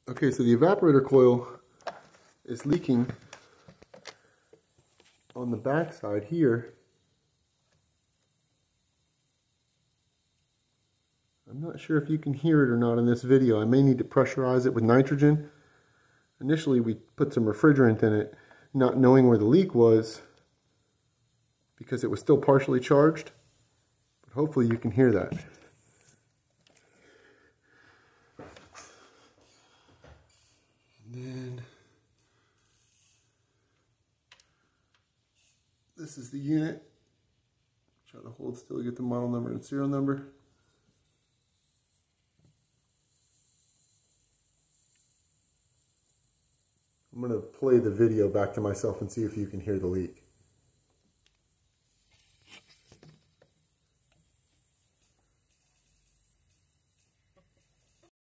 Okay, so the evaporator coil is leaking on the back side here. I'm not sure if you can hear it or not in this video. I may need to pressurize it with nitrogen. Initially we put some refrigerant in it, not knowing where the leak was because it was still partially charged. But hopefully you can hear that. And then this is the unit. Try to hold still to get the model number and serial number. I'm going to play the video back to myself and see if you can hear the leak.